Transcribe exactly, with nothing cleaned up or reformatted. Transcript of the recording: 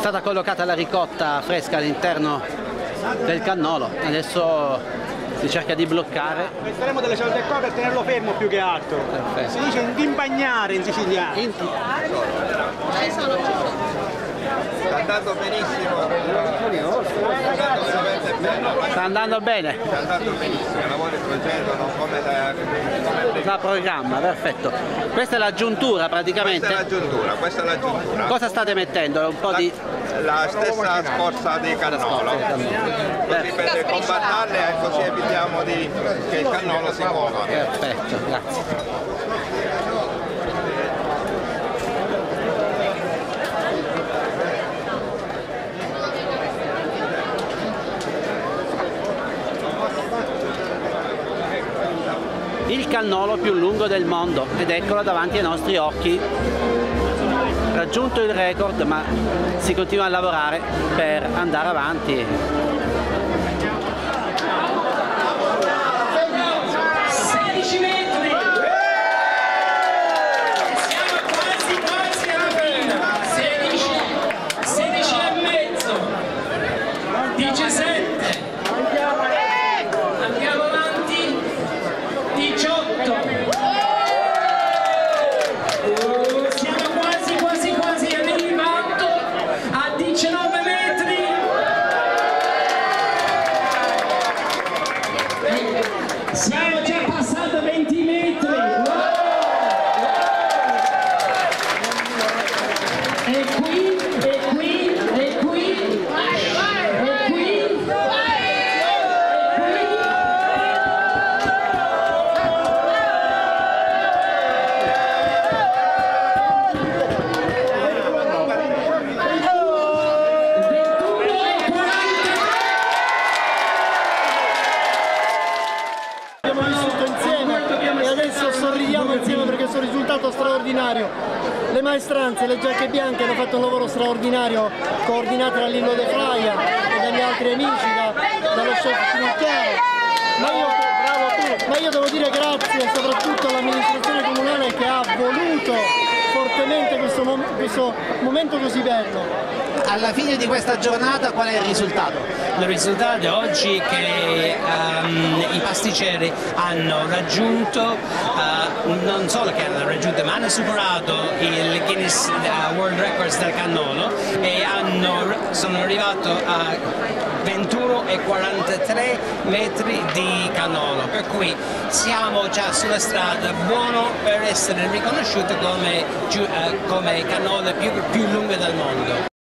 stata collocata la ricotta fresca all'interno del cannolo, adesso si cerca di bloccare. Metteremo delle corde qua per tenerlo fermo più che altro. Perfetto. Si dice intimpagnare in siciliano. In... Sta andando benissimo. Sta andando bene. Sta andando benissimo, i lavori procedono come da, come Da programma, perfetto. Questa è l'aggiuntura praticamente. Questa è l'aggiuntura, questa è l'aggiuntura. Cosa state mettendo? Un po' La, di... la stessa scorza di cannolo. Così per combattarle e così evitiamo di, che il cannolo si muova. Perfetto, grazie. Il cannolo più lungo del mondo ed eccolo davanti ai nostri occhi, raggiunto il record, ma si continua a lavorare per andare avanti. sedici metri, siamo quasi quasi alla fine. Sedici, sedici e mezzo, diciassette, andiamo avanti, diciotto, siamo quasi quasi quasi arrivando a diciannove metri. Siamo già passati venti metri. E qui, e qui, e qui, e qui, e qui. Abbiamo vissuto insieme e adesso sorridiamo insieme perché questo risultato straordinario. Le maestranze, le giacche bianche hanno fatto un lavoro straordinario, coordinate da Lillo De Fraia e dagli altri amici, da, dallo chef Finocchiaro. Ma io, bravo tu, ma io devo dire grazie soprattutto all'amministrazione comunale che ha voluto fortemente questo, mom questo momento così bello. Alla fine di questa giornata qual è il risultato? Il risultato oggi è che um, i pasticceri hanno raggiunto, uh, non solo che hanno raggiunto, ma hanno superato il Guinness uh, World Records del cannolo e hanno, sono arrivati a ventuno e quarantatré metri di cannolo, per cui siamo già sulla strada buono per essere riconosciuti come, uh, come cannolo più, più lungo del mondo.